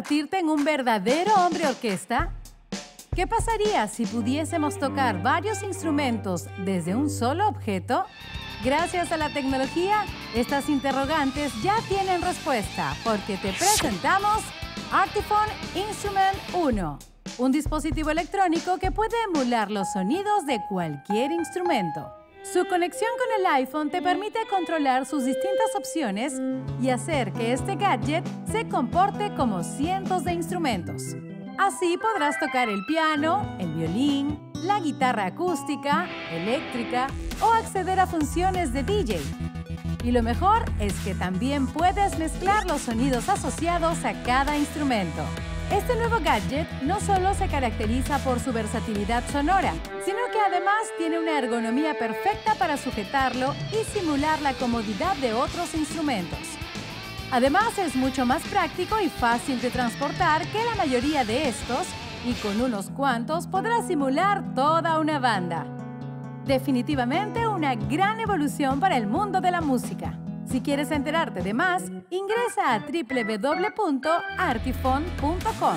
convertirte en un verdadero hombre orquesta? ¿Qué pasaría si pudiésemos tocar varios instrumentos desde un solo objeto? Gracias a la tecnología, estas interrogantes ya tienen respuesta, porque te presentamos Artiphone Instrument 1, un dispositivo electrónico que puede emular los sonidos de cualquier instrumento. Su conexión con el iPhone te permite controlar sus distintas opciones y hacer que este gadget se comporte como cientos de instrumentos. Así podrás tocar el piano, el violín, la guitarra acústica, eléctrica o acceder a funciones de DJ. Y lo mejor es que también puedes mezclar los sonidos asociados a cada instrumento. Este nuevo gadget no solo se caracteriza por su versatilidad sonora, sino que además tiene una ergonomía perfecta para sujetarlo y simular la comodidad de otros instrumentos. Además, es mucho más práctico y fácil de transportar que la mayoría de estos, y con unos cuantos podrás simular toda una banda. Definitivamente una gran evolución para el mundo de la música. Si quieres enterarte de más, ingresa a www.artiphone.com.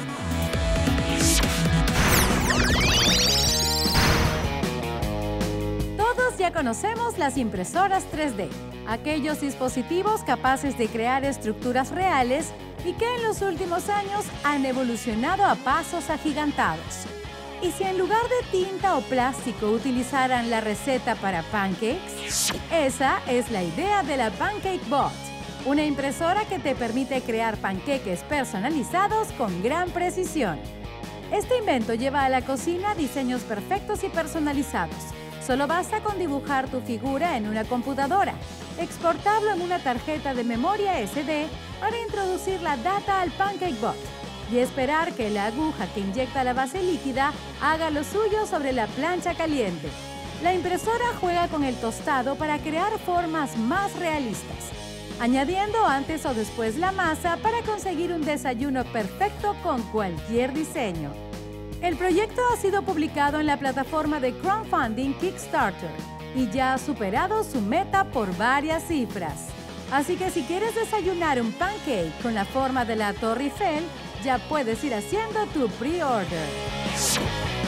Todos ya conocemos las impresoras 3D, aquellos dispositivos capaces de crear estructuras reales y que en los últimos años han evolucionado a pasos agigantados. ¿Y si en lugar de tinta o plástico utilizaran la receta para pancakes? Esa es la idea de la PancakeBot, una impresora que te permite crear panqueques personalizados con gran precisión. Este invento lleva a la cocina diseños perfectos y personalizados. Solo basta con dibujar tu figura en una computadora, exportarlo en una tarjeta de memoria SD para introducir la data al PancakeBot y esperar que la aguja que inyecta la base líquida haga lo suyo sobre la plancha caliente. La impresora juega con el tostado para crear formas más realistas, añadiendo antes o después la masa para conseguir un desayuno perfecto con cualquier diseño. El proyecto ha sido publicado en la plataforma de crowdfunding Kickstarter y ya ha superado su meta por varias cifras. Así que si quieres desayunar un pancake con la forma de la Torre Eiffel, ya puedes ir haciendo tu pre-order.